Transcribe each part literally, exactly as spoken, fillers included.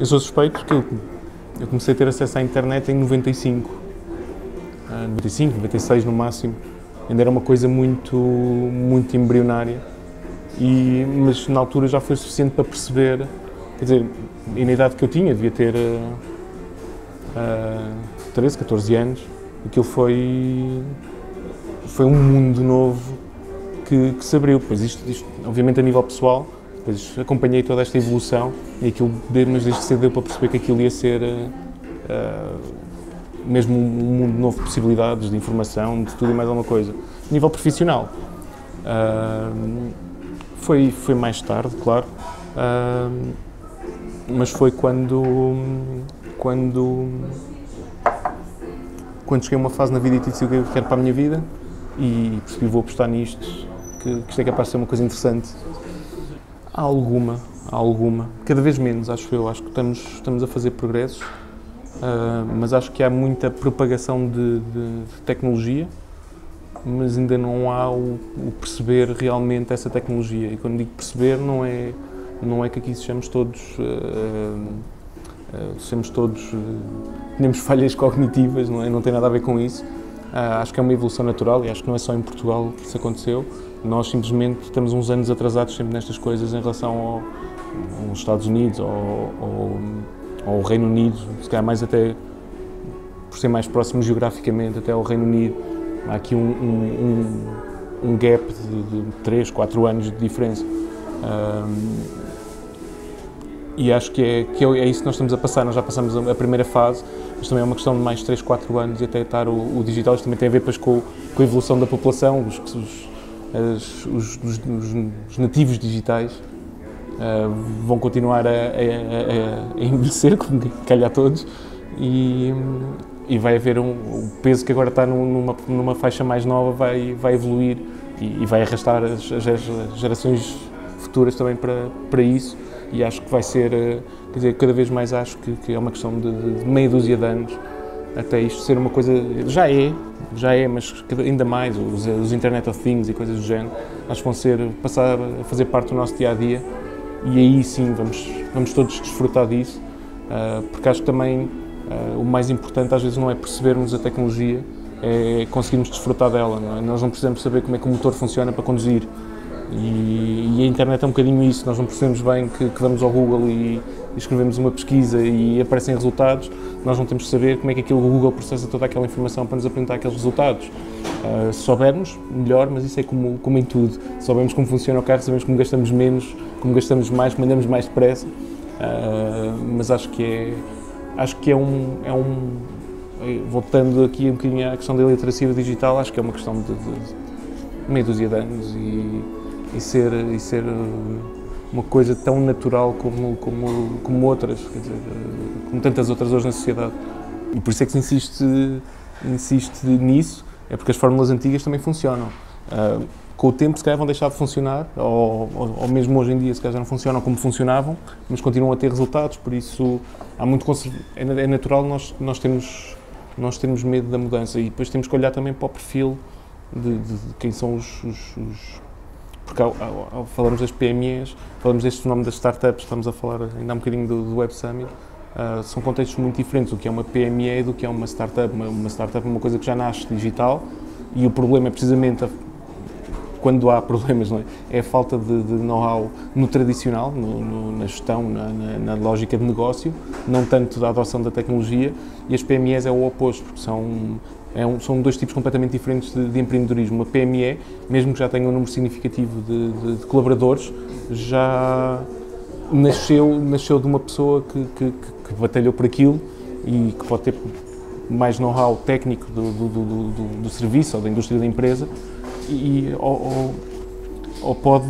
Eu sou suspeito porque eu, eu comecei a ter acesso à internet em noventa e cinco. Uh, noventa e cinco, noventa e seis no máximo. Ainda era uma coisa muito, muito embrionária. E, mas na altura já foi suficiente para perceber, quer dizer, e na idade que eu tinha, devia ter uh, uh, treze, catorze anos, aquilo foi, foi um mundo novo que, que se abriu. Pois isto, isto, obviamente a nível pessoal, depois acompanhei toda esta evolução e aquilo, mas desde cedo deu para perceber que aquilo ia ser uh, uh, mesmo um mundo novo de possibilidades, de informação, de tudo e mais alguma coisa. A nível profissional, uh, foi, foi mais tarde, claro, uh, mas foi quando, quando, quando cheguei a uma fase na vida e decidi o que eu quero para a minha vida e percebi, vou apostar nisto, que, que isto é capaz de ser uma coisa interessante. Há alguma, há alguma, cada vez menos, acho eu, acho que estamos, estamos a fazer progressos, uh, mas acho que há muita propagação de, de, de tecnologia, mas ainda não há o, o perceber realmente essa tecnologia. E quando digo perceber, não é, não é que aqui sejamos todos, uh, uh, sejamos todos, uh, tenhamos falhas cognitivas, não é? Não tem nada a ver com isso. Uh, acho que é uma evolução natural e acho que não é só em Portugal que isso aconteceu. Nós simplesmente estamos uns anos atrasados sempre nestas coisas em relação ao, aos Estados Unidos, ao, ao, ao Reino Unido, se calhar mais até, por ser mais próximo geograficamente, até ao Reino Unido. Há aqui um, um, um, um gap de, de três, quatro anos de diferença. Um, e acho que, é, que é isso que nós estamos a passar. Nós já passamos a primeira fase, mas também é uma questão de mais três, quatro anos e até estar o, o digital. Isto também tem a ver depois com, com a evolução da população, os, os, as, os, os, os nativos digitais uh, vão continuar a, a, a, a envelhecer, como calhar todos, e, e vai haver um, o peso que agora está numa, numa faixa mais nova vai, vai evoluir e, e vai arrastar as, as gerações futuras também para, para isso, e acho que vai ser, quer dizer, cada vez mais acho que, que é uma questão de, de meia dúzia de anos até isto ser uma coisa, já é, já é, mas ainda mais, os, os Internet of Things e coisas do género, acho que vão ser, passar a fazer parte do nosso dia-a-dia, e aí sim vamos, vamos todos desfrutar disso, uh, porque acho que também uh, o mais importante às vezes não é percebermos a tecnologia, é conseguirmos desfrutar dela, não é? Nós não precisamos saber como é que o motor funciona para conduzir, e, e a internet é um bocadinho isso, nós não percebemos bem que, que vamos ao Google e, e escrevemos uma pesquisa e aparecem resultados, nós não temos de saber como é que aquilo, o Google processa toda aquela informação para nos apresentar aqueles resultados. Uh, se soubermos, melhor, mas isso é como, como em tudo. Se soubermos como funciona o carro, sabemos como gastamos menos, como gastamos mais, como andamos mais depressa, uh, mas acho que é, acho que é um, é um, voltando aqui um bocadinho à questão da literacia digital, acho que é uma questão de, de, de meia dúzia de anos e, e ser, e ser uma coisa tão natural como, como, como outras, quer dizer, como tantas outras hoje na sociedade. E por isso é que se insiste, insiste nisso, é porque as fórmulas antigas também funcionam. Uh, com o tempo, se calhar, vão deixar de funcionar, ou, ou, ou mesmo hoje em dia, se calhar já não funcionam como funcionavam, mas continuam a ter resultados, por isso há muito é, é natural nós, nós, termos, nós termos medo da mudança, e depois temos que olhar também para o perfil de, de, de quem são os... os, os porque ao, ao, ao falamos das P M Es, falamos deste fenómeno das startups, estamos a falar ainda há um bocadinho do, do Web Summit, uh, são contextos muito diferentes do que é uma P M E e do que é uma startup. Uma, uma startup é uma coisa que já nasce digital, e o problema é precisamente, a, quando há problemas, não é? É a falta de, de know-how no tradicional, no, no, na gestão, na, na, na lógica de negócio, não tanto da adoção da tecnologia, e as P M Es é o oposto, porque são... É um, são dois tipos completamente diferentes de, de empreendedorismo. Uma P M E, mesmo que já tenha um número significativo de, de, de colaboradores, já nasceu, nasceu de uma pessoa que, que, que batalhou por aquilo e que pode ter mais know-how técnico do, do, do, do, do serviço ou da indústria da empresa, e, ou, ou, ou pode,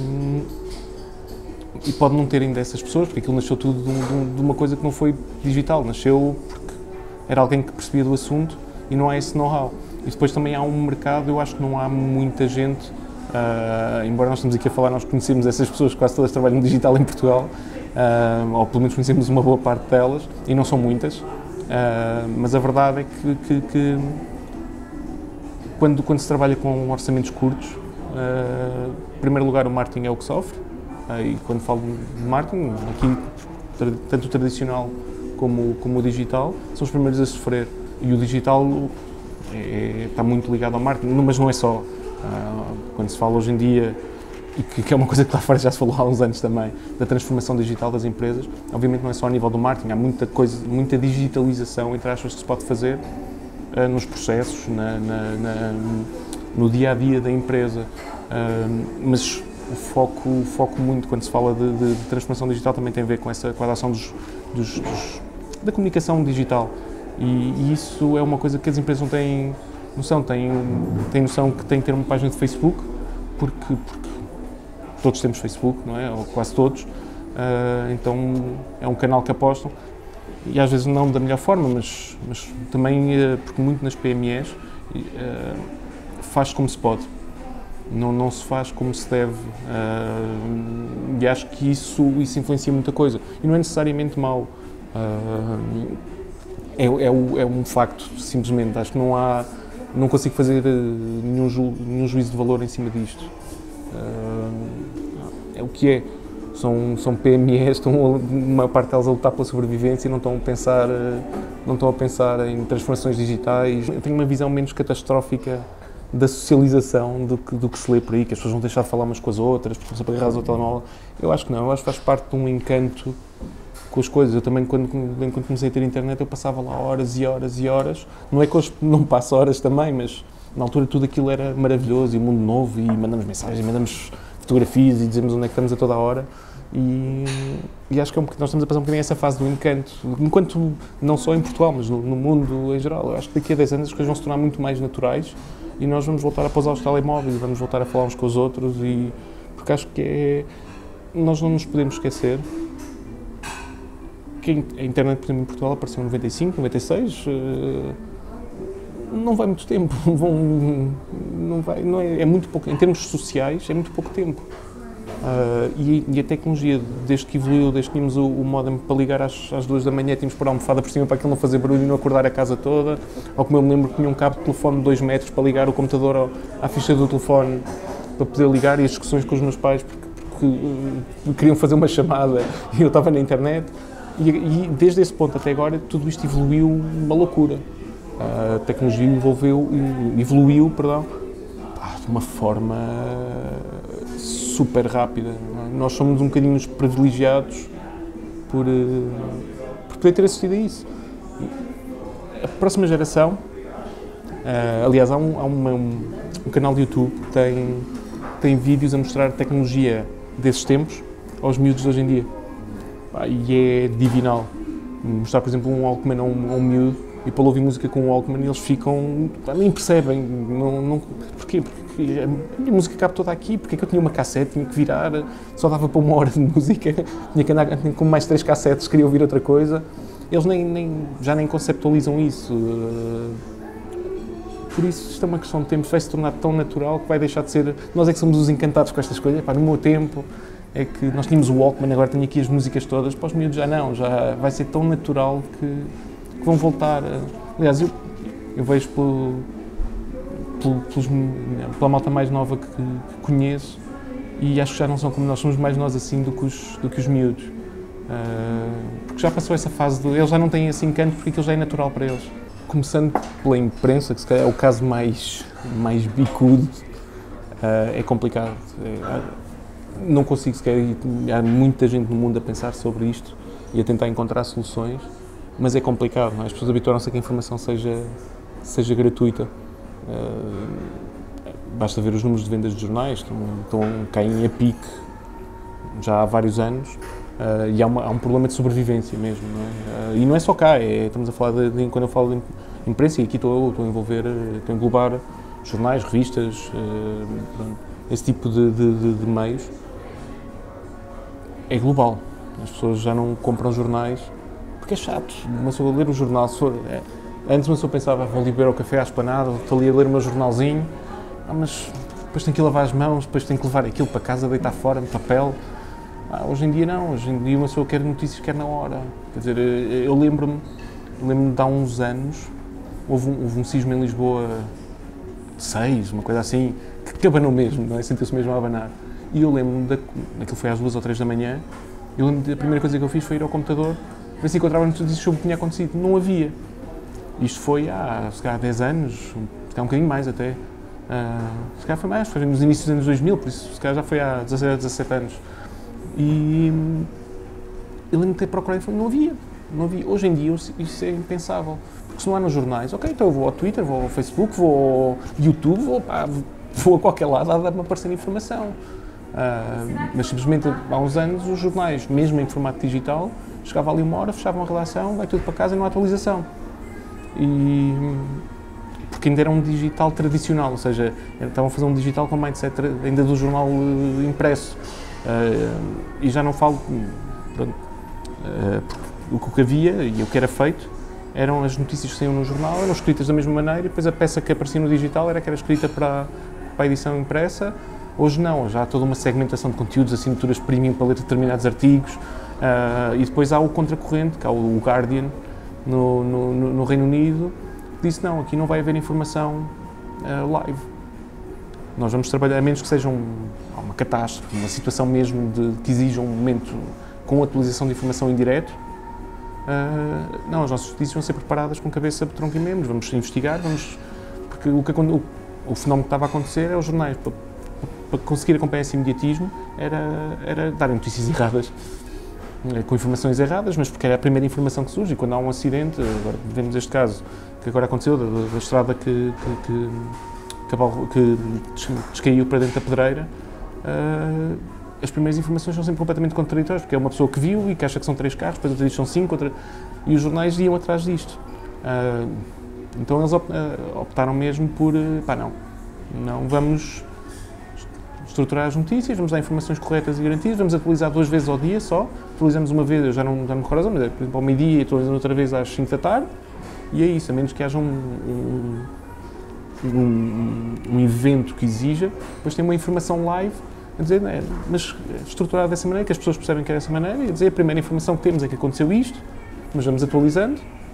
e pode não ter ainda essas pessoas, porque aquilo nasceu tudo de, de uma coisa que não foi digital, nasceu porque era alguém que percebia do assunto, e não há esse know-how. E depois também há um mercado, eu acho que não há muita gente, uh, embora nós estamos aqui a falar, nós conhecemos essas pessoas, quase todas trabalham no digital em Portugal, uh, ou pelo menos conhecemos uma boa parte delas, e não são muitas, uh, mas a verdade é que, que, que quando, quando se trabalha com orçamentos curtos, uh, em primeiro lugar o marketing é o que sofre, uh, e quando falo de marketing, aqui tanto o tradicional como, como o digital, são os primeiros a sofrer. E o digital é, está muito ligado ao marketing, mas não é só. Quando se fala hoje em dia, e que, que é uma coisa que lá fora já se falou há uns anos também, da transformação digital das empresas, obviamente não é só a nível do marketing, há muita coisa, muita digitalização, entre aspas, que se pode fazer uh, nos processos, na, na, na, no dia-a-dia da empresa, uh, mas o foco, o foco muito, quando se fala de, de, de transformação digital, também tem a ver com, essa, com a ação dos, dos, dos, da comunicação digital, e, e isso é uma coisa que as empresas não têm noção, têm, têm noção que têm que ter uma página de Facebook, porque, porque todos temos Facebook, não é? Ou quase todos, uh, então é um canal que apostam, e às vezes não da melhor forma, mas, mas também, uh, porque muito nas P M Es, uh, faz como se pode, não, não se faz como se deve, uh, e acho que isso, isso influencia muita coisa, e não é necessariamente mau, uh, é, é, é um facto, simplesmente, acho que não há, não consigo fazer uh, nenhum, ju, nenhum juízo de valor em cima disto. Uh, é o que é, são, são P M Es, estão uma parte delas a lutar pela sobrevivência e não estão a pensar, uh, não estão a pensar em transformações digitais. Eu tenho uma visão menos catastrófica da socialização do que, do que se lê por aí, que as pessoas vão deixar de falar umas com as outras, porque estão sempre agarradas ao telemóvel. Eu acho que não, eu acho que faz parte de um encanto com as coisas. Eu também, quando, quando comecei a ter internet, eu passava lá horas e horas e horas. Não é que hoje não passo horas também, mas na altura tudo aquilo era maravilhoso e um mundo novo, e mandamos mensagens, mandamos fotografias e dizemos onde é que estamos a toda a hora, e, e acho que é um, nós estamos a passar um bocadinho essa fase do encanto, enquanto não só em Portugal, mas no, no mundo em geral. Eu acho que daqui a dez anos as coisas vão se tornar muito mais naturais e nós vamos voltar a pousar os telemóveis, vamos voltar a falar uns com os outros, e, porque acho que é, nós não nos podemos esquecer que a internet, por exemplo, em Portugal apareceu em noventa e cinco, noventa e seis, uh, não vai muito tempo, vão, não vai, não é, é muito pouco, em termos sociais, é muito pouco tempo. Uh, e, e a tecnologia, desde que evoluiu, desde que tínhamos o, o modem para ligar às, às duas da manhã, tínhamos que pôr a almofada por cima para aquilo não fazer barulho e não acordar a casa toda, ou como eu me lembro que tinha um cabo de telefone de dois metros para ligar o computador ao, à ficha do telefone para poder ligar, e as discussões com os meus pais porque, porque uh, queriam fazer uma chamada e eu estava na internet, e, e desde esse ponto até agora tudo isto evoluiu uma loucura. A tecnologia evolveu, evoluiu, perdão, de uma forma super rápida. Nós somos um bocadinho privilegiados por, por poder ter assistido a isso. A próxima geração, aliás, há, um, há uma, um, um canal de YouTube que tem, tem vídeos a mostrar a tecnologia desses tempos aos miúdos de hoje em dia. E é divinal. Mostrar, por exemplo, um Walkman a um, a um miúdo, e para ouvir música com o Walkman, eles ficam, nem percebem, não, não, porquê? Porque a minha música cabe toda aqui, porque é que eu tinha uma cassete, tinha que virar, só dava para uma hora de música, tinha que andar com mais três cassetes, queria ouvir outra coisa. Eles nem, nem, já nem conceptualizam isso. Por isso, isto é uma questão de tempo, vai se tornar tão natural que vai deixar de ser, nós é que somos os encantados com estas coisas. Epá, no meu tempo é que nós tínhamos o Walkman, agora tenho aqui as músicas todas, para os miúdos já não, já vai ser tão natural que que vão voltar. Aliás, eu, eu vejo pelo, pelo, pelos, pela malta mais nova que, que conheço, e acho que já não são como nós, somos mais nós assim do que os, do que os miúdos. Uh, porque já passou essa fase, de, eles já não têm esse encanto porque aquilo já é natural para eles. Começando pela imprensa, que se calhar é o caso mais, mais bicudo, uh, é complicado. É, não consigo sequer, há muita gente no mundo a pensar sobre isto e a tentar encontrar soluções, mas é complicado, não é? As pessoas habituaram-se a que a informação seja, seja gratuita. Uh, basta ver os números de vendas de jornais, estão, estão, caem a pique já há vários anos, uh, e há, uma, há um problema de sobrevivência mesmo, não é? Uh, e não é só cá, é, estamos a falar de, de, quando eu falo de imprensa, e aqui estou eu, estou a envolver, estou a englobar jornais, revistas, uh, esse tipo de, de, de, de meios. É global, as pessoas já não compram jornais, porque é chato, uma pessoa ler o jornal, se for, é, antes uma pessoa pensava, vou ali beber ao café à esplanada, estou ali a ler o meu jornalzinho, ah, mas depois tem que lavar as mãos, depois tem que levar aquilo para casa, deitar fora, no papel. Ah, hoje em dia não, hoje em dia uma pessoa quer notícias, quer na hora. Quer dizer, eu lembro-me, lembro-me de há uns anos, houve um, houve um sismo em Lisboa, seis, uma coisa assim, que abanou mesmo, não é? Sentiu-se mesmo a abanar. E eu lembro-me, da, aquilo foi às duas ou três da manhã, Eu lembro que a primeira coisa que eu fiz foi ir ao computador, ver se encontrava notícias sobre o que tinha acontecido. Não havia. Isto foi há, se calhar, dez anos, se calhar um bocadinho mais até. Uh, se calhar foi mais, foi nos inícios dos anos dois mil, por isso se calhar já foi há dezasseis, dezassete anos. E eu lembro de ter procurado e não havia, não havia. Hoje em dia isso é impensável, porque se não há nos jornais, ok, então eu vou ao Twitter, vou ao Facebook, vou ao YouTube, vou, pá, vou a qualquer lado a dar-me aparecer informação. Uh, mas simplesmente há uns anos os jornais, mesmo em formato digital, chegava ali uma hora, fechavam a redação, vai tudo para casa e não há atualização. E, porque ainda era um digital tradicional, ou seja, estavam a fazer um digital com mindset ainda do jornal uh, impresso. Uh, e já não falo, pronto, uh, porque o que havia e o que era feito eram as notícias que saíam no jornal, eram escritas da mesma maneira, e depois a peça que aparecia no digital era que era escrita para, para a edição impressa. Hoje não, já há toda uma segmentação de conteúdos, assinaturas premium para ler determinados artigos, uh, e depois há o contracorrente, que há o Guardian no, no, no Reino Unido, que disse não, aqui não vai haver informação uh, live. Nós vamos trabalhar, a menos que seja um, uma catástrofe, uma situação mesmo de, que exija um momento com atualização de informação em direto. Uh, não, as nossas notícias vão ser preparadas com cabeça, tronco e membros, vamos investigar, vamos, porque o, que, o, o fenómeno que estava a acontecer é os jornais, para, para conseguir acompanhar esse imediatismo, era, era darem notícias erradas, com informações erradas, mas porque era a primeira informação que surge, e quando há um acidente, agora vemos este caso que agora aconteceu, da, da estrada que, que, que, que descaiu para dentro da pedreira, uh, as primeiras informações são sempre completamente contraditórias, porque é uma pessoa que viu e que acha que são três carros, depois outra diz que são cinco, outra, e os jornais iam atrás disto. Uh, então eles optaram mesmo por, pá, não, não vamos estruturar as notícias, vamos dar informações corretas e garantidas, vamos atualizar duas vezes ao dia só, atualizamos uma vez, eu já não, já não me recordo, mas é, por exemplo, ao meio-dia e atualizamos outra vez às cinco da tarde, e é isso, a menos que haja um, um, um, um evento que exija, depois tem uma informação live, a dizer, né, mas estruturada dessa maneira, que as pessoas percebem que é dessa maneira, e a dizer, a primeira informação que temos é que aconteceu isto, mas vamos atualizando,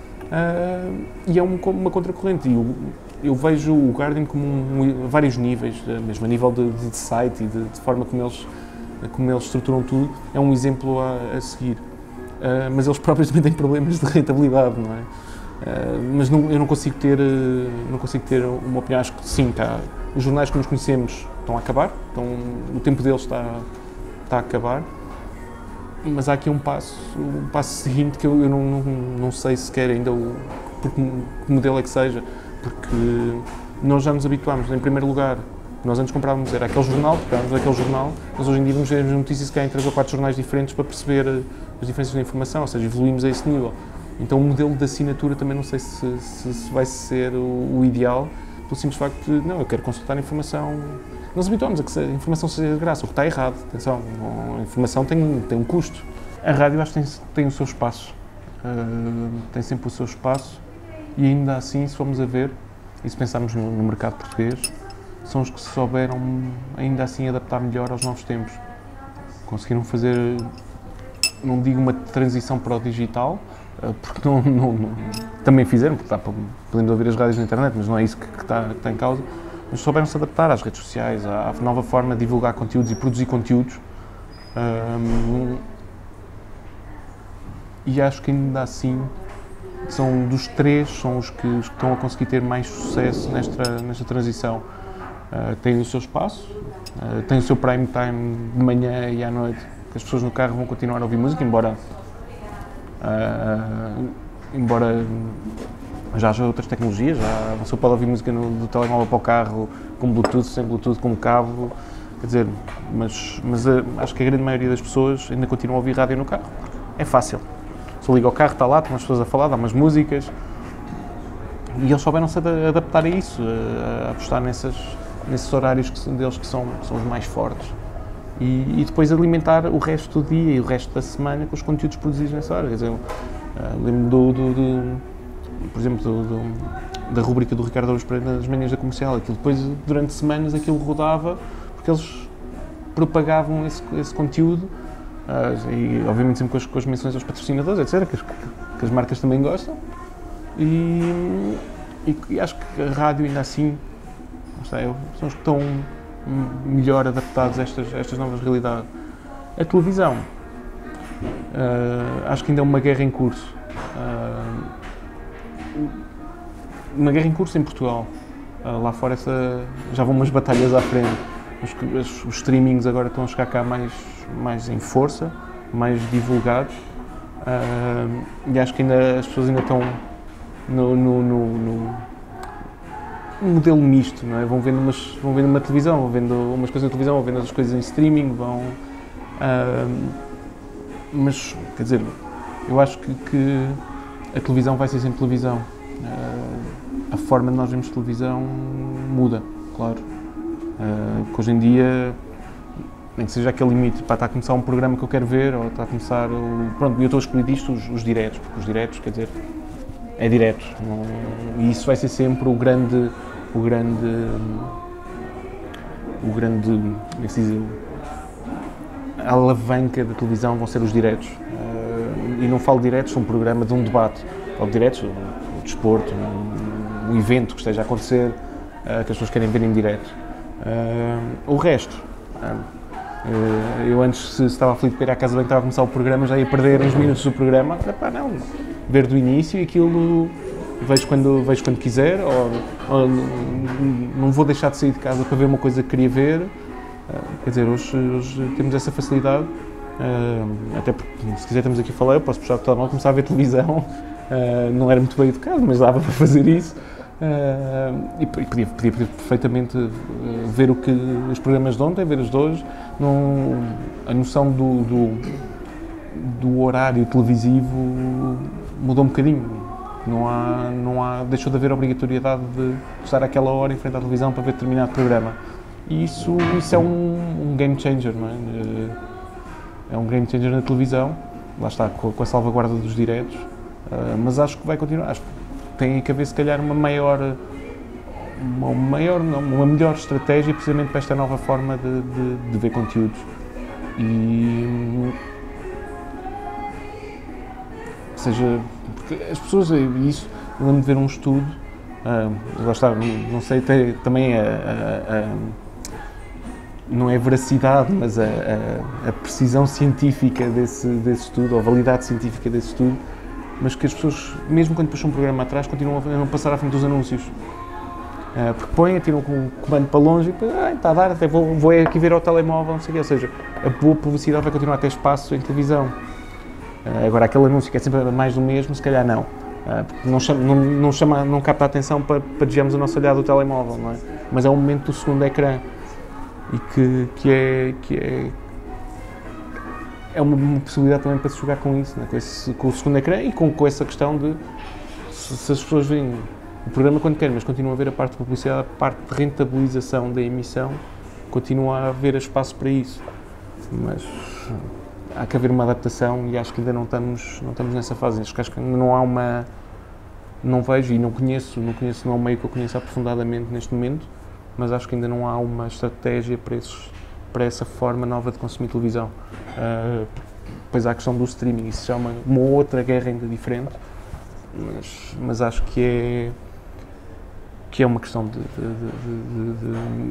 uh, e é um, uma contracorrente. E eu, eu vejo o Guardian como um, vários níveis, mesmo a nível de, de site e de, de forma como eles, como eles estruturam tudo, é um exemplo a, a seguir. Uh, mas eles próprios também têm problemas de rentabilidade, não é? Uh, mas não, eu não consigo ter, uh, não consigo ter uma opinião. Acho que sim, tá, os jornais que nos conhecemos estão a acabar, então, o tempo deles está, está a acabar, mas há aqui um passo, um passo seguinte que eu, eu não, não, não sei sequer ainda o, porque, que modelo é que seja, porque nós já nos habituámos, em primeiro lugar, nós antes comprávamos, era aquele jornal, comprávamos aquele jornal, mas hoje em dia vamos ver as notícias que há em três ou quatro jornais diferentes para perceber as diferenças da informação, ou seja, evoluímos a esse nível. Então o modelo de assinatura também não sei se, se, se vai ser o, o ideal, pelo simples facto de, não, eu quero consultar a informação. Nós habituamos a que a informação seja de graça, o que está errado, atenção, a informação tem, tem um custo. A rádio acho que tem, tem o seu espaço, uh, tem sempre o seu espaço, e ainda assim, se formos a ver, e se pensarmos no, no mercado português, são os que se souberam ainda assim adaptar melhor aos novos tempos. Conseguiram fazer, não digo uma transição para o digital, porque não, não, não, também fizeram, porque está, podemos ouvir as rádios na internet, mas não é isso que, que, está, que está em causa, mas souberam se adaptar às redes sociais, à, à nova forma de divulgar conteúdos e produzir conteúdos, um, e acho que ainda assim são dos três, são os que, os que estão a conseguir ter mais sucesso nesta, nesta transição. Uh, têm o seu espaço, uh, têm o seu prime time de manhã e à noite, que as pessoas no carro vão continuar a ouvir música, embora Uh, embora já haja outras tecnologias, já a pessoa pode ouvir música no, do telemóvel para o carro, com Bluetooth, sem Bluetooth, com cabo, quer dizer, mas, mas uh, acho que a grande maioria das pessoas ainda continua a ouvir rádio no carro. É fácil. Se liga ao carro, está lá, estão as pessoas a falar, dá umas músicas, e eles souberam-se adaptar a isso, a, a apostar nessas, nesses horários que, deles que são, são os mais fortes. E, e depois alimentar o resto do dia e o resto da semana com os conteúdos produzidos nessa hora. Quer dizer, uh, lembro do, do, do, por exemplo, do, do, da rubrica do Ricardo Araújo Pereira nas manhãs da Comercial. Aquilo depois, durante semanas, aquilo rodava, porque eles propagavam esse, esse conteúdo, uh, e obviamente sempre com as, com as menções aos patrocinadores, etcétera, que as, que as marcas também gostam. E, e, e acho que a rádio ainda assim, não sei, são os que estão melhor adaptados a estas, a estas novas realidades. A televisão, Uh, acho que ainda é uma guerra em curso. Uh, uma guerra em curso em Portugal. Uh, lá fora essa, já vão umas batalhas à frente. Os, os, os streamings agora estão a chegar cá mais, mais em força, mais divulgados. Uh, e acho que ainda as pessoas ainda estão no, no, no, no um modelo misto, não é? Vão vendo, umas, vão vendo uma televisão, vão vendo umas coisas na televisão, vão vendo outras coisas em streaming, vão... Uh, mas, quer dizer, eu acho que, que a televisão vai ser sempre televisão. Uh, a forma de nós vermos televisão muda, claro. Uh, que hoje em dia, nem que seja aquele limite, pá, está a começar um programa que eu quero ver, ou está a começar o... Pronto, eu estou a escolher disto os, os diretos, porque os diretos, quer dizer, é direto. Não, e isso vai ser sempre o grande, o grande, o grande, como é que se diz, a alavanca da televisão vão ser os diretos. Uh, e não falo diretos, são um programa de um debate. Falo diretos, o, o desporto, um, um evento que esteja a acontecer, uh, que as pessoas querem ver em direto. Uh, o resto, uh, eu antes, se estava aflito para ir à casa bem, estava a começar o programa, já ia perder uns minutos do programa. Epá, não, ver do início e aquilo vejo quando, vejo quando quiser, ou, ou não vou deixar de sair de casa para ver uma coisa que queria ver. Uh, quer dizer, hoje, hoje temos essa facilidade, uh, até porque, se quiser, estamos aqui a falar, eu posso puxar o telemóvel, começar a ver televisão, uh, não era muito bem educado, mas dava para fazer isso, uh, e podia, podia, podia perfeitamente uh, ver o que, os programas de ontem, ver os de hoje, não, a noção do, do, do horário televisivo mudou um bocadinho, não há, não há, deixou de haver a obrigatoriedade de estar àquela hora em frente à televisão para ver determinado programa. E isso, isso é um, um game changer, não é? É um game changer na televisão, lá está, com, com a salvaguarda dos direitos, uh, mas acho que vai continuar. Acho que tem que haver, se calhar, uma maior, uma, maior, não, uma melhor estratégia precisamente para esta nova forma de, de, de ver conteúdos. E, ou seja, porque as pessoas, isso, eu lembro de ver um estudo, uh, lá está, não, não sei, tem, também a, a, a não é veracidade, mas a, a, a precisão científica desse, desse estudo, ou a validade científica desse estudo, mas que as pessoas, mesmo quando puxam um programa atrás, continuam a não passar à frente dos anúncios. Uh, porque põem, tiram o comando para longe e depois, ah, está a dar, até vou, vou aqui ver ao telemóvel, não sei o quê. Ou seja, a boa publicidade vai continuar a ter espaço em televisão. Uh, agora, aquele anúncio que é sempre mais do mesmo, se calhar não. Uh, porque não, chama, não, não, chama, não capta a atenção para, para desviarmos a nossa olhada do telemóvel, não é? Mas é um momento do segundo ecrã. E que, que, é, que é, é uma, uma possibilidade também para se jogar com isso, né? com, esse, com o segundo ecrã e com, com essa questão de se, se as pessoas veem o programa quando querem, mas continuam a ver a parte de publicidade, a parte de rentabilização da emissão, continua a haver espaço para isso. Mas há que haver uma adaptação e acho que ainda não estamos, não estamos nessa fase. Acho que, acho que não há uma... Não vejo e não conheço, não conheço, não é um meio que eu conheço aprofundadamente neste momento, mas acho que ainda não há uma estratégia para, esses, para essa forma nova de consumir televisão. Uh, depois há a questão do streaming, isso já é uma, uma outra guerra ainda diferente, mas, mas acho que é, que é uma questão de, de, de, de, de...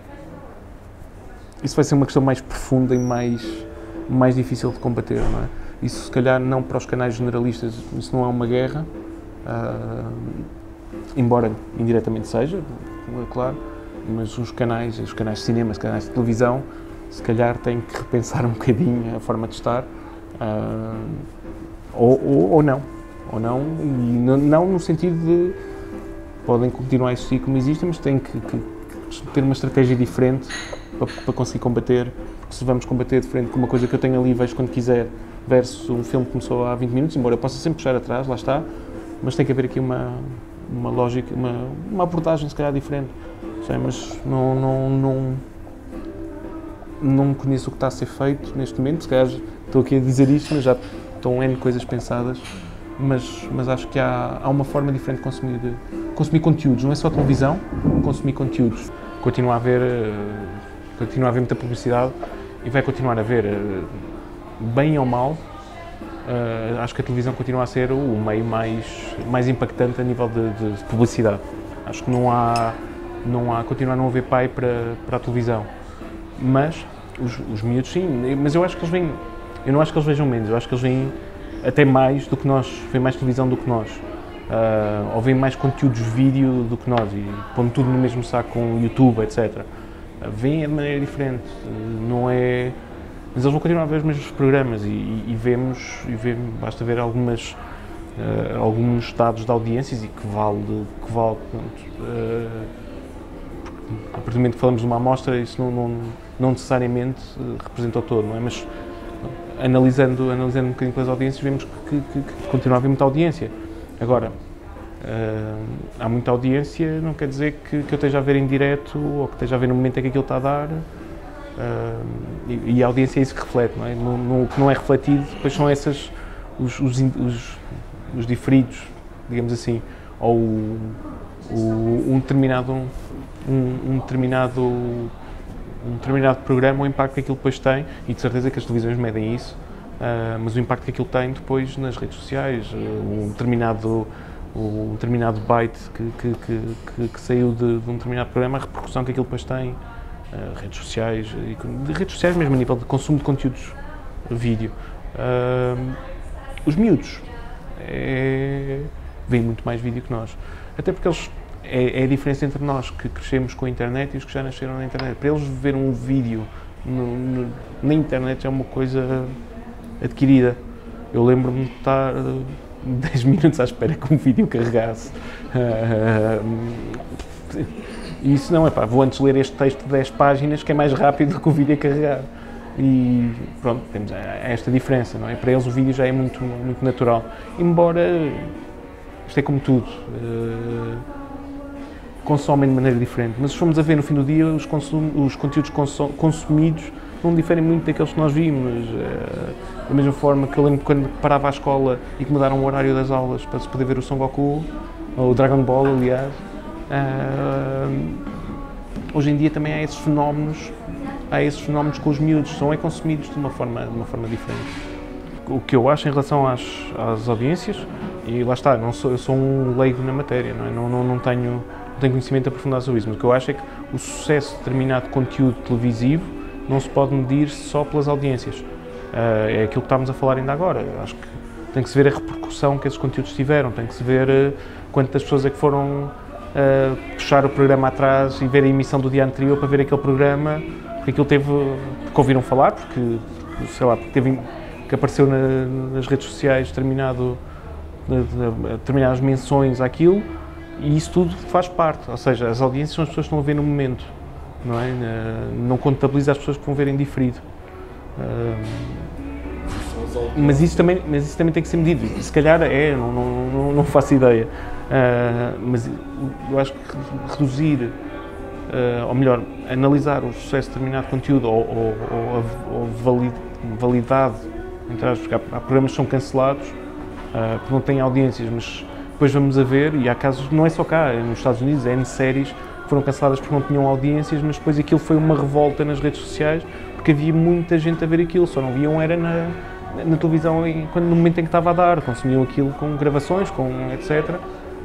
Isso vai ser uma questão mais profunda e mais, mais difícil de combater, não é? Isso, se calhar, não para os canais generalistas, isso não é uma guerra, uh, embora indiretamente seja, claro. Mas os canais, os canais de cinema, os canais de televisão, se calhar têm que repensar um bocadinho a forma de estar, uh, ou, ou, ou não, ou não, e não, não no sentido de podem continuar a existir como existem, mas têm que, que, que ter uma estratégia diferente para, para conseguir combater, porque se vamos combater de frente com uma coisa que eu tenho ali e vejo quando quiser, versus um filme que começou há vinte minutos, embora eu possa sempre puxar atrás, lá está, mas tem que haver aqui uma, uma lógica, uma, uma abordagem se calhar diferente. Sei, mas não, não, não, não conheço o que está a ser feito neste momento, se calhar estou aqui a dizer isto, mas já estão N coisas pensadas, mas, mas acho que há, há uma forma diferente de consumir, de consumir conteúdos, não é só televisão, consumir conteúdos. Continua a haver, continua a haver muita publicidade e vai continuar a haver, bem ou mal, acho que a televisão continua a ser o meio mais, mais impactante a nível de, de publicidade. Acho que não há... Não há, continua a não haver pai para, para a televisão, mas os, os miúdos sim, mas eu acho que eles vêm, Eu não acho que eles vejam menos, eu acho que eles veem até mais do que nós, veem mais televisão do que nós. Uh, ou veem mais conteúdos vídeo do que nós, e pondo tudo no mesmo saco com o YouTube, etcétera. Uh, veem de maneira diferente, uh, não é... Mas eles vão continuar a ver os mesmos programas e, e, e vemos, e vemos, basta ver algumas, uh, alguns dados de audiências e que vale, que vale uh, a partir do momento que falamos de uma amostra, isso não, não, não necessariamente uh, representa o todo, não é? Mas uh, analisando, analisando um bocadinho pelas audiências, vemos que, que, que continua a haver muita audiência. Agora, uh, há muita audiência, não quer dizer que, que eu esteja a ver em direto ou que esteja a ver no momento em que aquilo está a dar. Uh, e, e a audiência é isso que reflete, não é? No, no, o que não é refletido, depois são essas, os, os, os, os diferidos, digamos assim, ou o, o, um, determinado, um, um, determinado, um determinado programa, o impacto que aquilo depois tem, e de certeza que as televisões medem isso, uh, mas o impacto que aquilo tem depois nas redes sociais, um determinado, um determinado byte que, que, que, que, que saiu de, de um determinado programa, a repercussão que aquilo depois tem. Uh, redes sociais, de redes sociais mesmo a nível de consumo de conteúdos vídeo. Uh, os miúdos é, veem muito mais vídeo que nós, até porque eles, é, é a diferença entre nós que crescemos com a internet e os que já nasceram na internet. Para eles ver um vídeo no, no, na internet é uma coisa adquirida. Eu lembro-me de estar uh, dez minutos à espera que um vídeo carregasse. Uh, E isso não é pá, vou antes ler este texto de dez páginas que é mais rápido do que o vídeo a carregar. E pronto, temos esta diferença, não é? Para eles o vídeo já é muito, muito natural. Embora, isto é como tudo, uh, consomem de maneira diferente. Mas se formos a ver no fim do dia, os, consum, os conteúdos consum, consumidos não diferem muito daqueles que nós vimos. Uh, da mesma forma que eu lembro quando parava à escola e que mudaram o horário das aulas para se poder ver o Son Goku, ou o Dragon Ball, aliás. Uh, hoje em dia também há esses fenómenos, há esses fenómenos com os miúdos, são é consumidos de uma forma, de uma forma diferente. O que eu acho em relação às, às audiências, e lá está, não sou, eu sou um leigo na matéria, não, é? não, não, não, tenho, não tenho conhecimento aprofundado sobre isso, mas o que eu acho é que o sucesso de determinado conteúdo televisivo não se pode medir só pelas audiências. Uh, é aquilo que estávamos a falar ainda agora. Eu acho que tem que se ver a repercussão que esses conteúdos tiveram, tem que se ver uh, quantas pessoas é que foram Uh, puxar o programa atrás e ver a emissão do dia anterior para ver aquele programa, porque aquilo teve, porque ouviram falar, porque, sei lá, porque teve, que apareceu na, nas redes sociais determinado, de, de, determinadas menções àquilo, e isso tudo faz parte, ou seja, as audiências são as pessoas que estão a ver no momento, não é? Uh, não contabiliza as pessoas que vão ver em diferido. Uh, mas, isso também, mas isso também tem que ser medido, e se calhar é, não, não, não, não faço ideia. Uh, mas eu acho que reduzir, uh, ou melhor, analisar o sucesso de determinado conteúdo ou, ou, ou a ou valid, validade, entre aspas, porque há, há programas que são cancelados uh, porque não têm audiências, mas depois vamos a ver, e há casos, não é só cá, é nos Estados Unidos, é em séries que foram canceladas porque não tinham audiências, mas depois aquilo foi uma revolta nas redes sociais porque havia muita gente a ver aquilo, só não viam era na, na televisão quando, no momento em que estava a dar, consumiam aquilo com gravações, com etcétera.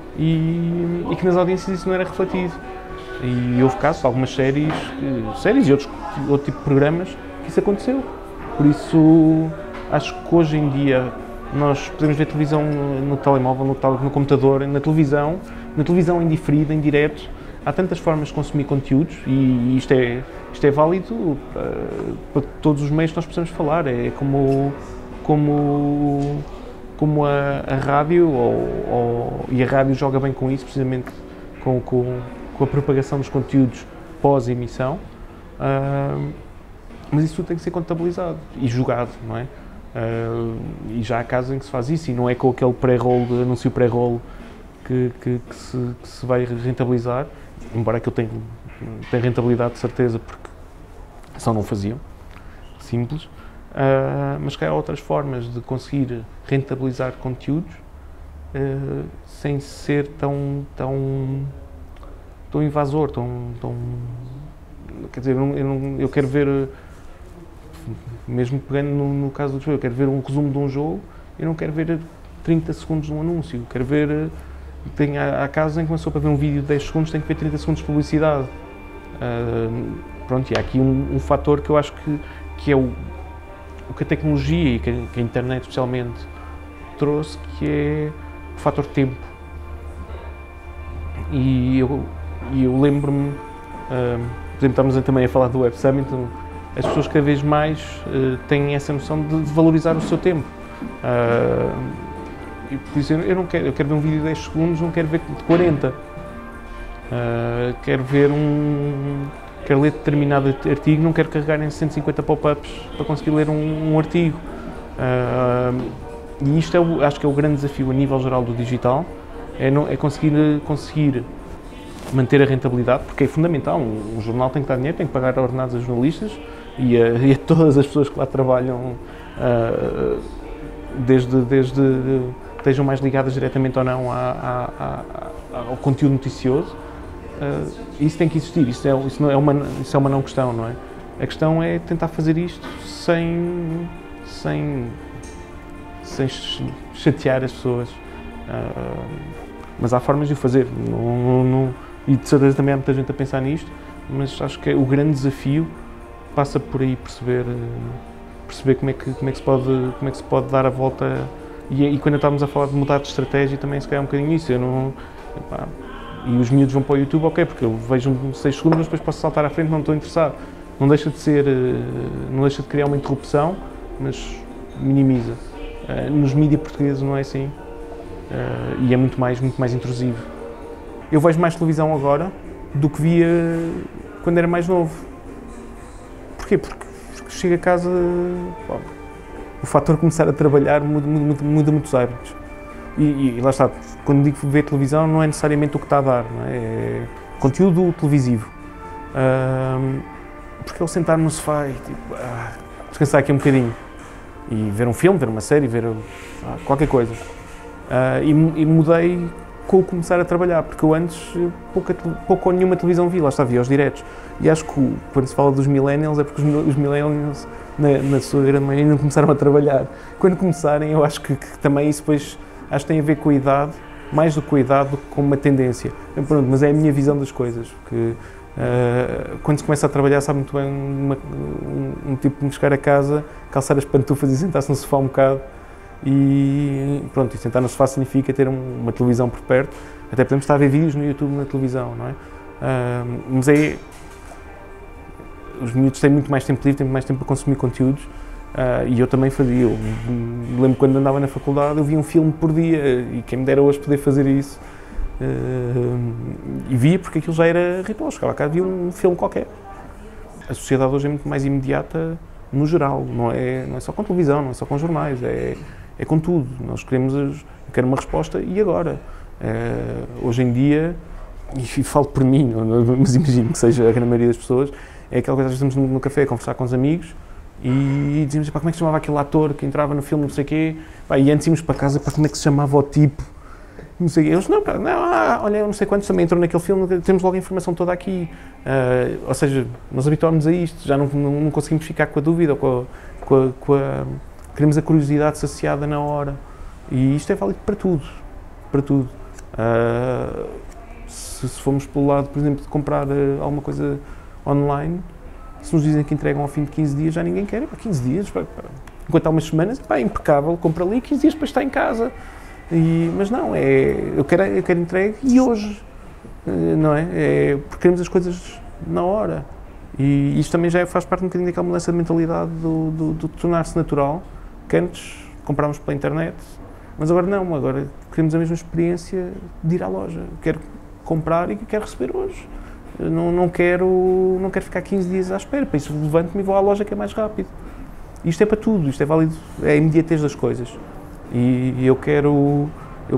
E, e que nas audiências isso não era refletido. E houve casos, algumas séries, séries e outros, outro tipo de programas que isso aconteceu. Por isso, acho que hoje em dia nós podemos ver televisão no telemóvel, no, no computador, na televisão, na televisão em diferido, em direto. Há tantas formas de consumir conteúdos e isto é, isto é válido uh, para todos os meios que nós possamos falar. É como... como como a, a rádio, ou, ou, e a rádio joga bem com isso, precisamente com, com, com a propagação dos conteúdos pós-emissão, uh, mas isso tudo tem que ser contabilizado e julgado, não é? Uh, e já há casos em que se faz isso, e não é com aquele pré-roll, anúncio pré-roll que, que, que, se, que se vai rentabilizar, embora aquilo tenha, tenha rentabilidade de certeza, porque só não faziam, simples. Uh, mas que há outras formas de conseguir rentabilizar conteúdos uh, sem ser tão, tão, tão invasor, tão, tão, quer dizer, eu, eu, não, eu quero ver, mesmo pegando no, no caso do jogo, eu quero ver um resumo de um jogo, eu não quero ver trinta segundos de um anúncio, eu quero ver, tem, há, há casos em que uma pessoa para ver um vídeo de dez segundos tem que ver trinta segundos de publicidade. Uh, pronto, e há aqui um, um fator que eu acho que, que é o o que a tecnologia e que a, que a internet especialmente trouxe, que é o fator tempo. E eu, e eu lembro-me, uh, por exemplo, estamos também a falar do Web Summit, as pessoas cada vez mais uh, têm essa noção de valorizar o seu tempo. Uh, e por isso eu não quero, eu quero ver um vídeo de dez segundos, não quero ver de quarenta. Uh, quero ver um... quero ler determinado artigo, não quero carregar em cento e cinquenta pop-ups para conseguir ler um, um artigo. Uh, e isto é o, acho que é o grande desafio a nível geral do digital, é, não, é conseguir, conseguir manter a rentabilidade, porque é fundamental, um, um jornal tem que dar dinheiro, tem que pagar ordenados a jornalistas e a, e a todas as pessoas que lá trabalham, uh, desde, desde estejam mais ligadas diretamente ou não à, à, à, ao conteúdo noticioso. Uh, isso tem que existir, isso é, isso, não é uma, isso é uma não questão, não é? A questão é tentar fazer isto sem, sem, sem chatear as pessoas, uh, mas há formas de o fazer, não, não, e de certeza também há muita gente a pensar nisto, mas acho que o grande desafio passa por aí perceber, perceber como, é que, como, é que se pode, como é que se pode dar a volta, e, e quando estávamos a falar de mudar de estratégia também se calhar um bocadinho isso, eu não... Epá, e os miúdos vão para o YouTube, ok, porque eu vejo um seis segundos, mas depois posso saltar à frente, não estou interessado. Não deixa de ser, não deixa de criar uma interrupção, mas minimiza. Nos mídias portugueses não é assim, e é muito mais, muito mais intrusivo. Eu vejo mais televisão agora do que via quando era mais novo. Porquê? Porque chego a casa, bom, o fator de começar a trabalhar muda, muda, muda muitos hábitos. E, e lá está, quando digo ver televisão não é necessariamente o que está a dar, não é? É conteúdo televisivo. Um, porque eu sentar no sofá e tipo, ah, descansar aqui um bocadinho e ver um filme, ver uma série, ver ah, qualquer coisa. Uh, e, e mudei com o começar a trabalhar, porque eu antes pouca, pouco ou nenhuma televisão vi, lá está, via os diretos. E acho que quando se fala dos millennials é porque os, os millennials, na, na sua grande maioria, não começaram a trabalhar. Quando começarem, eu acho que, que também isso depois acho que tem a ver com a idade, mais do que com a idade, do que com uma tendência. Pronto, mas é a minha visão das coisas, porque uh, quando se começa a trabalhar sabe muito bem uma, um, um tipo de chegar a casa, calçar as pantufas e sentar-se no sofá um bocado e pronto, e sentar no sofá significa ter um, uma televisão por perto, até podemos estar a ver vídeos no YouTube na televisão, não é? Uh, mas é... Os miúdos têm muito mais tempo livre, têm muito mais tempo para consumir conteúdos. Uh, e eu também fazia, eu lembro quando andava na faculdade, eu via um filme por dia e quem me dera hoje poder fazer isso. Uh, e via porque aquilo já era ritual, chegava cá, via um filme qualquer. A sociedade hoje é muito mais imediata no geral, não é, não é só com televisão, não é só com jornais, é, é com tudo. Nós queremos, eu quero uma resposta e agora. Uh, hoje em dia, e falo por mim, não, mas imagino que seja a grande maioria das pessoas, é aquela coisa que estamos no, no café a conversar com os amigos e dizíamos, pá, como é que se chamava aquele ator que entrava no filme, não sei o quê, pá, e antes íamos para casa, pá, como é que se chamava o tipo, não sei o quê. Eles, não, pá, não, ah, olha, eu não sei quantos também entrou naquele filme, temos logo a informação toda aqui, uh, ou seja, nós habituámos a isto, já não, não, não conseguimos ficar com a dúvida, ou com a, com, a, com a, queremos a curiosidade saciada na hora, e isto é válido para tudo, para tudo. Uh, se, se formos pelo lado, por exemplo, de comprar uh, alguma coisa online, se nos dizem que entregam ao fim de quinze dias, já ninguém quer, pá, quinze dias, pá, pá. Enquanto há umas semanas, pá, é impecável, compra ali, quinze dias para estar em casa. E, mas não, é, eu, quero, eu quero entregue e hoje, não é? É porque queremos as coisas na hora. E isto também já faz parte um bocadinho daquela mudança de mentalidade do, do, do tornar-se natural, que antes comprávamos pela internet, mas agora não, agora queremos a mesma experiência de ir à loja. Quero comprar e quero receber hoje. Não, não, quero, não quero ficar quinze dias à espera, para isso levanto-me e vou à loja que é mais rápido. Isto é para tudo, isto é válido, é a imediatez das coisas. E eu quero, eu,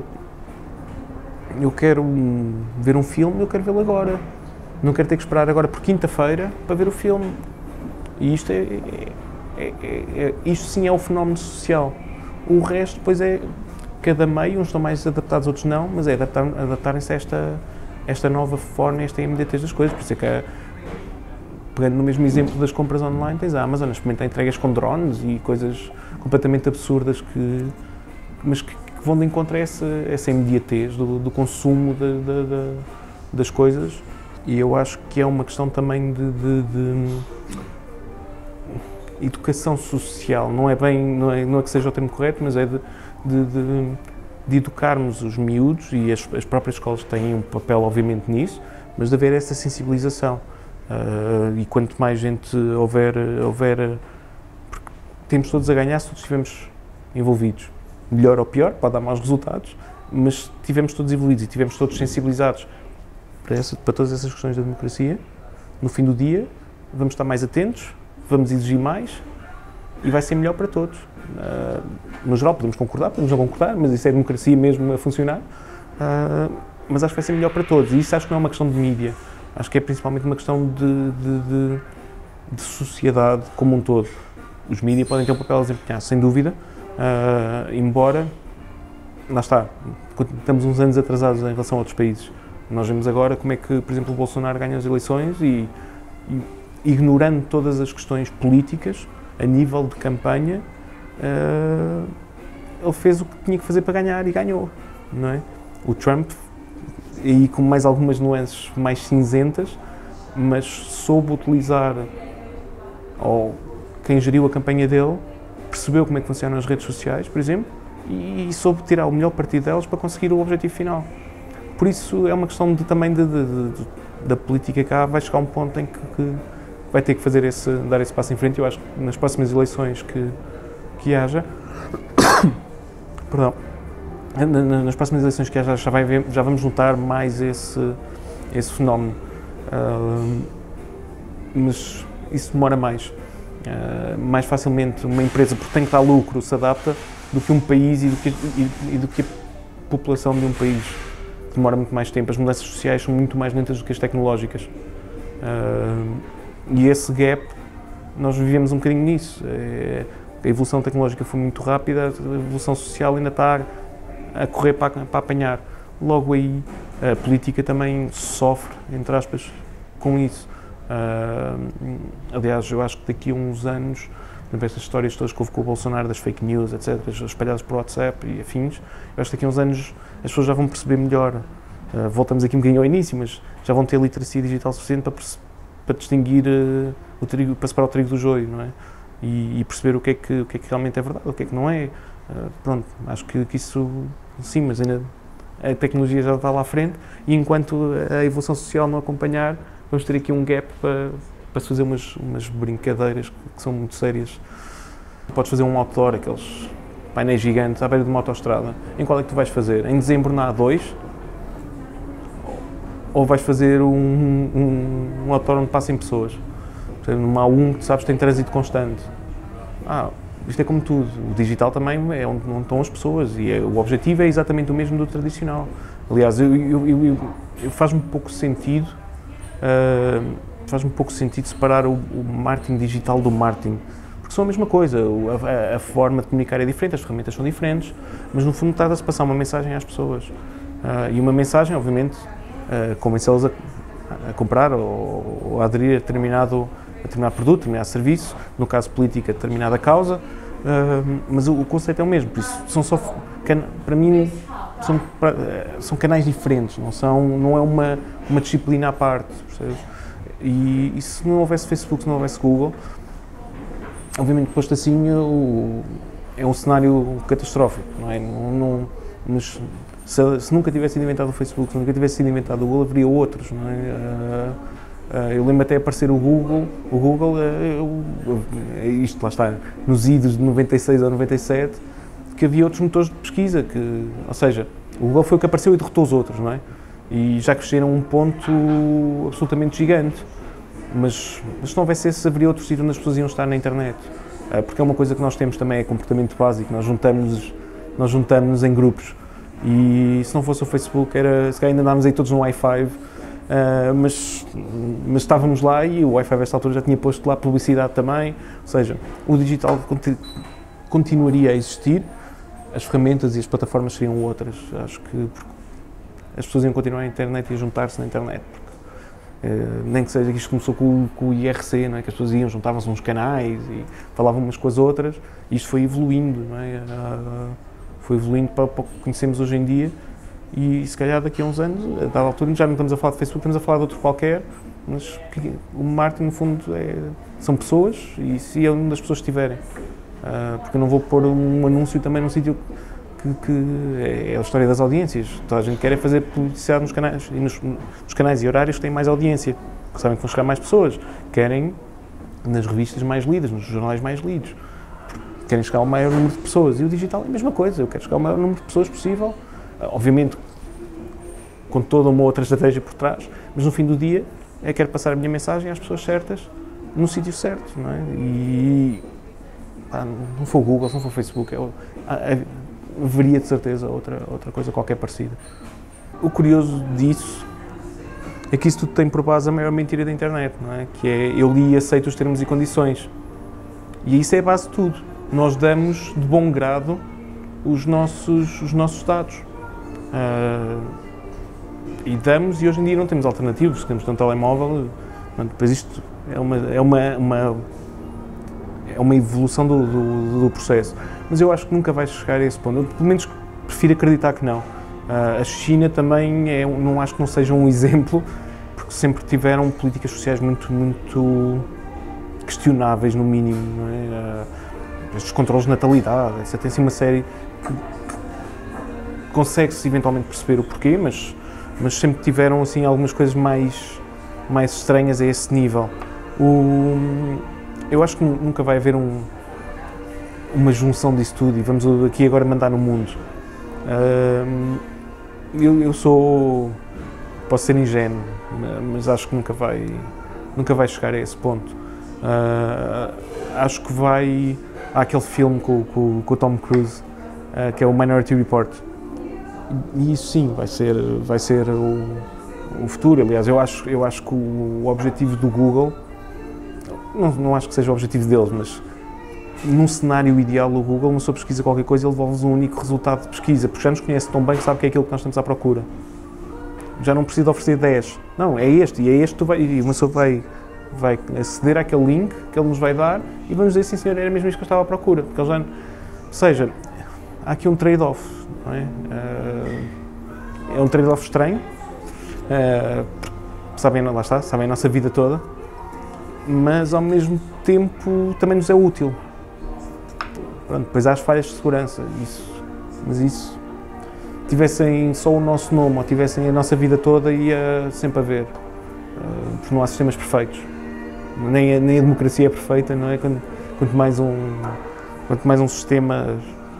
eu quero ver um filme, eu quero vê-lo agora. Não quero ter que esperar agora por quinta-feira para ver o filme. E isto é, é, é, é, isto sim é o fenómeno social. O resto depois é, cada meio, uns estão mais adaptados, outros não, mas é adaptar, adaptarem-se a esta... esta nova forma, esta imediatez das coisas, por isso é que, pegando no mesmo exemplo das compras online, tens a Amazon a experimentar entregas com drones e coisas completamente absurdas que, mas que, que vão de encontro a essa, essa imediatez do, do consumo de, de, de, das coisas, e eu acho que é uma questão também de, de, de educação social, não é bem, não é, não é que seja o termo correto, mas é de, de, de, de educarmos os miúdos, e as, as próprias escolas têm um papel obviamente nisso, mas de haver essa sensibilização. Uh, e quanto mais gente houver, houver, porque temos todos a ganhar se todos estivermos envolvidos. Melhor ou pior, pode dar maus resultados, mas se estivermos todos envolvidos e estivermos todos sensibilizados para, essa, para todas essas questões da democracia, no fim do dia vamos estar mais atentos, vamos exigir mais e vai ser melhor para todos. Uh, no geral podemos concordar, podemos não concordar, mas isso é democracia mesmo a funcionar, uh, mas acho que vai ser melhor para todos, e isso acho que não é uma questão de mídia, acho que é principalmente uma questão de, de, de, de sociedade como um todo. Os mídias podem ter um papel a desempenhar, sem dúvida, uh, embora, lá está, estamos uns anos atrasados em relação a outros países. Nós vemos agora como é que, por exemplo, o Bolsonaro ganha as eleições e, e ignorando todas as questões políticas, a nível de campanha, uh, ele fez o que tinha que fazer para ganhar e ganhou, não é? O Trump, e com mais algumas nuances mais cinzentas, mas soube utilizar, ou quem geriu a campanha dele, percebeu como é que funcionam as redes sociais, por exemplo, e, e soube tirar o melhor partido delas para conseguir o objetivo final. Por isso é uma questão de, também de, de, de, de, da política cá, vai chegar a um ponto em que, que vai ter que fazer esse, dar esse passo em frente. Eu acho que nas próximas eleições que, que haja, perdão, nas próximas eleições que haja já, vai ver, já vamos notar mais esse, esse fenómeno, uh, mas isso demora mais. Uh, mais facilmente uma empresa, porque tem que dar lucro, se adapta, do que um país e do que, e, e do que a população de um país. Demora muito mais tempo, as mudanças sociais são muito mais lentas do que as tecnológicas. Uh, e esse gap, nós vivemos um bocadinho nisso. É, a evolução tecnológica foi muito rápida, a evolução social ainda está a correr para, para apanhar. Logo aí, a política também sofre, entre aspas, com isso. Uh, aliás, eu acho que daqui a uns anos, estas histórias todas que houve com o Bolsonaro, das fake news, etcétera, espalhadas por WhatsApp e afins, eu acho que daqui a uns anos as pessoas já vão perceber melhor. Uh, voltamos aqui um bocadinho ao início, mas já vão ter literacia digital suficiente para, para distinguir uh, o trigo, para separar o trigo do joio, não é? E, e perceber o que, é que, o que é que realmente é verdade, o que é que não é. Uh, pronto, acho que, que isso, sim, mas ainda a tecnologia já está lá à frente, e enquanto a evolução social não acompanhar, vamos ter aqui um gap para, para se fazer umas, umas brincadeiras que, que são muito sérias. Podes fazer um outdoor, aqueles painéis gigantes à beira de uma autoestrada. Em qual é que tu vais fazer? Em dezembro na A dois? Ou vais fazer um, um, um outdoor onde passem pessoas? Numa A um, tu sabes que tem trânsito constante. Ah, isto é como tudo. O digital também é onde não estão as pessoas, e é, o objetivo é exatamente o mesmo do tradicional. Aliás, eu, eu, eu, eu, eu faz-me pouco sentido Uh, faz-me pouco sentido separar o, o marketing digital do marketing, porque são a mesma coisa, a, a, a forma de comunicar é diferente, as ferramentas são diferentes, mas no fundo trata-se de passar uma mensagem às pessoas, uh, e uma mensagem, obviamente, uh, convencê-las a, a comprar ou, ou a aderir a determinado, a determinado produto, a determinado serviço, no caso política, a determinada causa, uh, mas o, o conceito é o mesmo, por isso são só, para mim, São, são canais diferentes, não, são, não é uma, uma disciplina à parte, percebes? E, e se não houvesse Facebook, se não houvesse Google, obviamente posto assim o, é um cenário catastrófico, não é? Não, não, mas se, se nunca tivesse sido inventado o Facebook, se nunca tivesse sido inventado o Google, haveria outros, não é? Uh, uh, eu lembro até aparecer o Google, o Google, uh, eu, eu, isto lá está, nos idos de noventa e seis ou noventa e sete, que havia outros motores de pesquisa, que, ou seja, o Google foi o que apareceu e derrotou os outros, não é? E já cresceram a um ponto absolutamente gigante, mas, mas se não houvesse esse, haveria outro sítio onde as pessoas iam estar na internet, porque é uma coisa que nós temos também, é comportamento básico, nós juntamos-nos nós juntamos em grupos, e se não fosse o Facebook, era, se calhar ainda andávamos aí todos no Wi-Fi, uh, mas, mas estávamos lá, e o Wi-Fi a esta altura já tinha posto lá publicidade também, ou seja, o digital continuaria a existir, as ferramentas e as plataformas seriam outras. Acho que as pessoas iam continuar na internet e a juntar-se na internet. Porque, eh, nem que seja que isto começou com, com o I R C, não é? Que as pessoas iam, juntavam-se uns canais e falavam umas com as outras, e isto foi evoluindo, não é? Uh, foi evoluindo para, para o que conhecemos hoje em dia, e se calhar daqui a uns anos, a dada altura, já não estamos a falar de Facebook, estamos a falar de outro qualquer, mas o marketing, no fundo, é, são pessoas e se é onde as pessoas estiverem. Uh, porque eu não vou pôr um anúncio também num sítio que, que é a história das audiências. Toda a gente quer é fazer publicidade nos canais e nos, nos canais e horários que têm mais audiência, que sabem que vão chegar mais pessoas. Querem nas revistas mais lidas, nos jornais mais lidos. Querem chegar ao maior número de pessoas. E o digital é a mesma coisa. Eu quero chegar ao maior número de pessoas possível. Uh, obviamente, com toda uma outra estratégia por trás, mas no fim do dia, eu quero passar a minha mensagem às pessoas certas, no sítio certo, não é? E pá, não for o Google, se não for o Facebook, é, é, haveria de certeza outra, outra coisa qualquer parecida. O curioso disso é que isso tudo tem por base a maior mentira da internet, não é? Que é, eu li e aceito os termos e condições. E isso é a base de tudo. Nós damos de bom grado os nossos, os nossos dados. Uh, E damos, e hoje em dia não temos alternativas, temos um telemóvel, depois isto é uma, é uma, uma, é uma evolução do, do, do processo. Mas eu acho que nunca vai chegar a esse ponto, eu pelo menos prefiro acreditar que não. Uh, a China também, é, não acho que não seja um exemplo, porque sempre tiveram políticas sociais muito, muito questionáveis, no mínimo, não é? Uh, estes controles de natalidade, etcétera. Tem assim uma série que, que consegue-se eventualmente perceber o porquê, mas mas sempre tiveram assim algumas coisas mais, mais estranhas a esse nível. O, eu acho que nunca vai haver um, uma junção disso tudo e vamos aqui agora mandar no mundo. Uh, eu, eu sou, posso ser ingênuo, mas acho que nunca vai, nunca vai chegar a esse ponto. Uh, acho que vai, há aquele filme com, com, com o Tom Cruise, uh, que é o Minority Report. E isso sim, vai ser, vai ser o, o futuro. Aliás, eu acho, eu acho que o, o objetivo do Google, não, não acho que seja o objetivo deles, mas num cenário ideal o Google, uma pessoa pesquisa qualquer coisa e ele devolve-vos um único resultado de pesquisa, porque já nos conhece tão bem que sabe que é aquilo que nós estamos à procura. Já não precisa oferecer dez. Não, é este, e é este que tu vai, e uma pessoa vai, vai aceder àquele link que ele nos vai dar e vamos dizer, sim senhor, era mesmo isto que eu estava à procura. Porque ele já, ou seja, há aqui um trade-off, não é? Uh, é um trade-off estranho, uh, sabem, lá está, sabem a nossa vida toda, mas ao mesmo tempo também nos é útil. Pronto, depois há as falhas de segurança, isso, mas isso, tivessem só o nosso nome ou tivessem a nossa vida toda, ia sempre haver, uh, porque não há sistemas perfeitos, nem a, nem a democracia é perfeita, não é? Quanto, quanto mais um, quanto mais um sistema.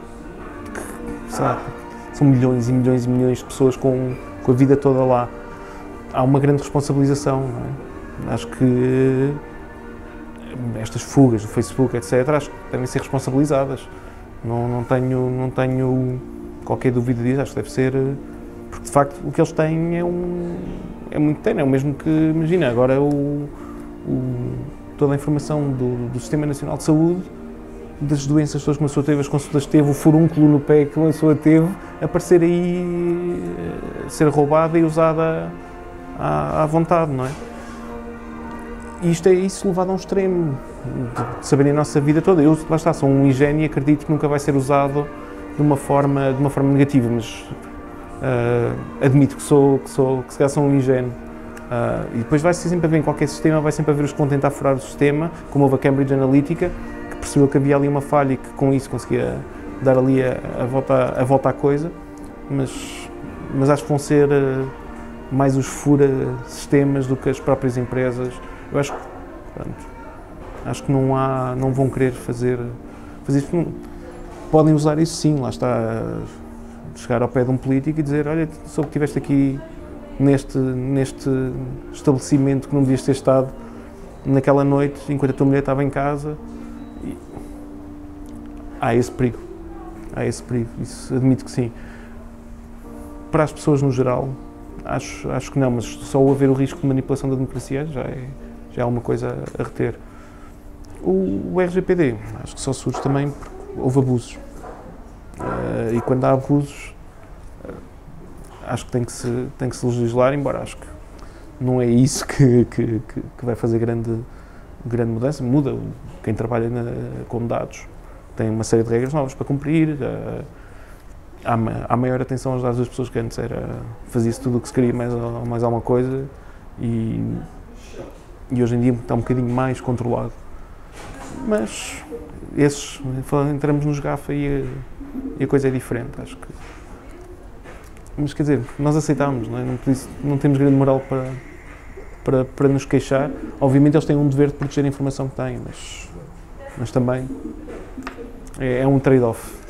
Sabe, são milhões e milhões e milhões de pessoas com, com a vida toda lá. Há uma grande responsabilização, não é? Acho que estas fugas do Facebook, etcétera, acho que devem ser responsabilizadas. Não, não, tenho, não tenho qualquer dúvida disso, acho que deve ser, porque de facto o que eles têm é, um, é muito tenue, é o mesmo que, imagina, agora o, o, toda a informação do, do Sistema Nacional de Saúde, das doenças todas que uma pessoa teve, as consultas teve, o furúnculo no pé que uma pessoa teve, aparecer aí, ser roubada e usada à, à vontade, não é? E isto é isso levado a um extremo, de saberem a nossa vida toda. Eu, lá está, sou um ingênuo e acredito que nunca vai ser usado de uma forma, de uma forma negativa, mas uh, admito que sou, que sou, que se calhar sou um ingênuo. Uh, e depois vai sempre haver, em qualquer sistema, vai sempre haver os que vão tentar furar o sistema, como houve a Cambridge Analytica, percebeu que havia ali uma falha e que com isso conseguia dar ali a, a, volta, a volta à coisa, mas, mas acho que vão ser uh, mais os fura-sistemas do que as próprias empresas. Eu acho que, pronto, acho que não, há, não vão querer fazer, fazer isso. Não, podem usar isso sim, lá está, chegar ao pé de um político e dizer, olha, soube que estiveste aqui neste, neste estabelecimento que não devias ter estado naquela noite, enquanto a tua mulher estava em casa. Há esse perigo, há esse perigo, isso admito que sim. Para as pessoas no geral, acho, acho que não, mas só o haver o risco de manipulação da democracia já é, já é uma coisa a reter. O, o R G P D, acho que só surge também porque houve abusos. Uh, e quando há abusos, uh, acho que tem que, se, tem que se legislar, embora acho que não é isso que, que, que, que vai fazer grande, grande mudança. Muda quem trabalha na, com dados. Tem uma série de regras novas para cumprir, uh, há, há maior atenção aos dados das pessoas, que antes era, fazia-se tudo o que se queria, mais, mais alguma coisa, e e hoje em dia está um bocadinho mais controlado. Mas esses, entramos nos GAFA e a, e a coisa é diferente, acho que. Mas quer dizer, nós aceitámos, não é? Por isso não temos grande moral para, para, para nos queixar. Obviamente eles têm um dever de proteger a informação que têm, mas, mas também é, é um trade-off.